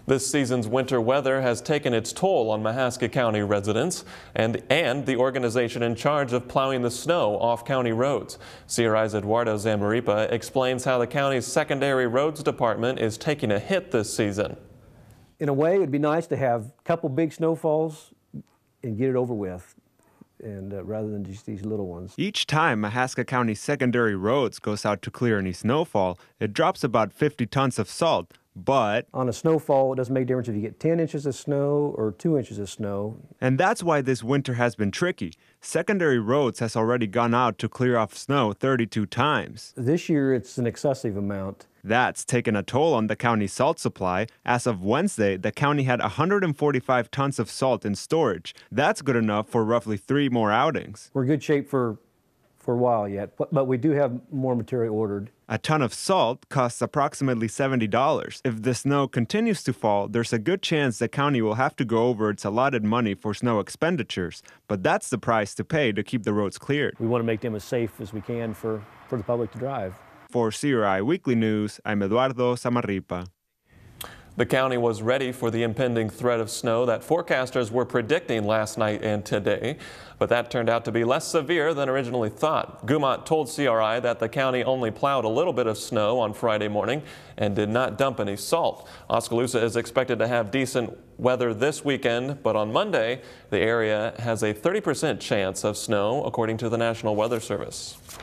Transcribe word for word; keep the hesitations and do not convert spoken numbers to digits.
This season's winter weather has taken its toll on Mahaska County residents and, and the organization in charge of plowing the snow off county roads. C R I's Eduardo Zamaripa explains how the county's secondary roads department is taking a hit this season. In a way, it'd be nice to have a couple big snowfalls and get it over with, and uh, rather than just these little ones. Each time Mahaska County secondary roads goes out to clear any snowfall, it drops about fifty tons of salt. But on a snowfall, it doesn't make a difference if you get ten inches of snow or two inches of snow. And that's why this winter has been tricky. Secondary roads has already gone out to clear off snow thirty-two times. This year, it's an excessive amount. That's taken a toll on the county's salt supply. As of Wednesday, the county had one hundred forty-five tons of salt in storage. That's good enough for roughly three more outings. We're in good shape for, for a while yet, but, but we do have more material ordered. A ton of salt costs approximately seventy dollars. If the snow continues to fall, there's a good chance the county will have to go over its allotted money for snow expenditures. But that's the price to pay to keep the roads cleared. We want to make them as safe as we can for, for the public to drive. For C R I Weekly News, I'm Eduardo Zamaripa. The county was ready for the impending threat of snow that forecasters were predicting last night and today, but that turned out to be less severe than originally thought. Gumont told C R I that the county only plowed a little bit of snow on Friday morning and did not dump any salt. Oskaloosa is expected to have decent weather this weekend, but on Monday, the area has a thirty percent chance of snow, according to the National Weather Service.